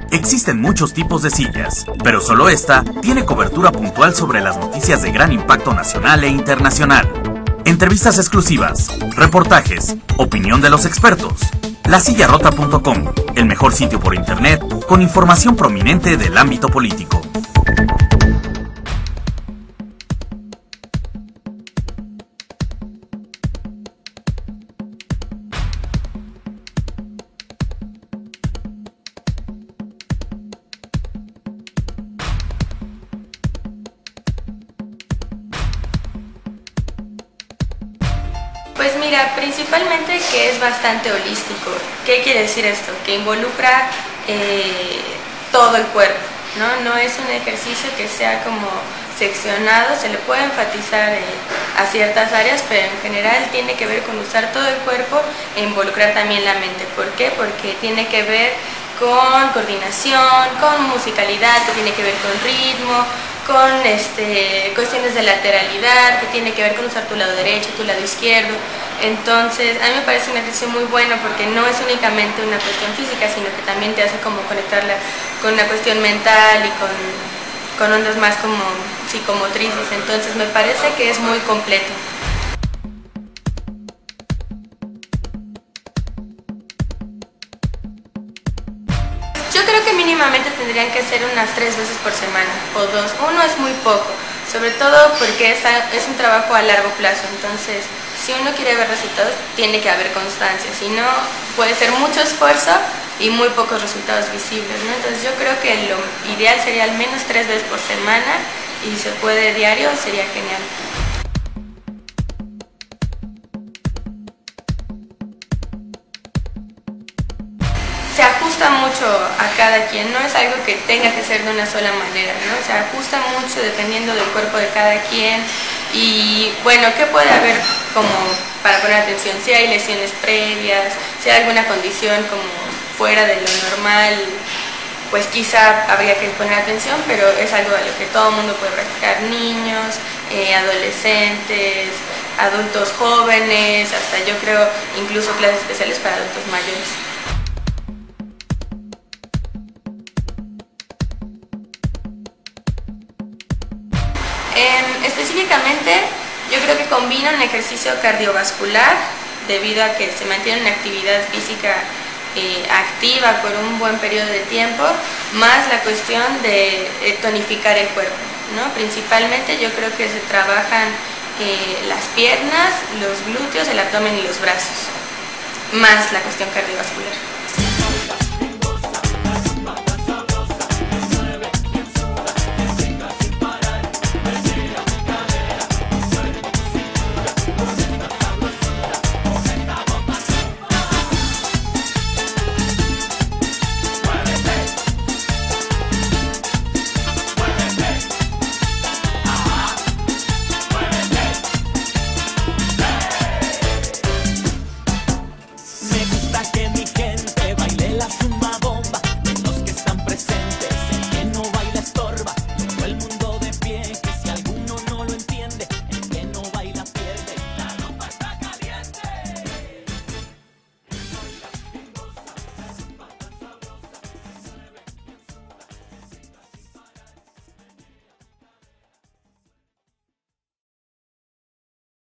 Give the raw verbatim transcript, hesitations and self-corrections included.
Existen muchos tipos de sillas, pero solo esta tiene cobertura puntual sobre las noticias de gran impacto nacional e internacional. Entrevistas exclusivas, reportajes, opinión de los expertos. la silla rota punto com, el mejor sitio por internet con información prominente del ámbito político. Pues mira, principalmente que es bastante holístico. ¿Qué quiere decir esto? Que involucra eh, todo el cuerpo, ¿no? No es un ejercicio que sea como seccionado, se le puede enfatizar eh, a ciertas áreas, pero en general tiene que ver con usar todo el cuerpo e involucrar también la mente. ¿Por qué? Porque tiene que ver con coordinación, con musicalidad, que tiene que ver con ritmo, con este, cuestiones de lateralidad, que tiene que ver con usar tu lado derecho, tu lado izquierdo. Entonces, a mí me parece un ejercicio muy bueno porque no es únicamente una cuestión física, sino que también te hace como conectarla con una cuestión mental y con, con ondas más como psicomotrices. Entonces, me parece que es muy completo. Yo creo que mínimamente tendrían que ser unas tres veces por semana o dos. Uno es muy poco, sobre todo porque es, a, es un trabajo a largo plazo. Entonces, si uno quiere ver resultados, tiene que haber constancia. Si no, puede ser mucho esfuerzo y muy pocos resultados visibles, ¿no? Entonces, yo creo que lo ideal sería al menos tres veces por semana y si se puede diario, sería genial. Se ajusta mucho a cada quien, no es algo que tenga que ser de una sola manera, ¿no? Se ajusta mucho dependiendo del cuerpo de cada quien y bueno, ¿qué puede haber como para poner atención? Si hay lesiones previas, si hay alguna condición como fuera de lo normal, pues quizá habría que poner atención, pero es algo a lo que todo el mundo puede practicar, niños, eh, adolescentes, adultos jóvenes, hasta yo creo incluso clases especiales para adultos mayores. Eh, específicamente, yo creo que combina un ejercicio cardiovascular debido a que se mantiene una actividad física eh, activa por un buen periodo de tiempo, más la cuestión de eh, tonificar el cuerpo, ¿no? Principalmente yo creo que se trabajan eh, las piernas, los glúteos, el abdomen y los brazos, más la cuestión cardiovascular.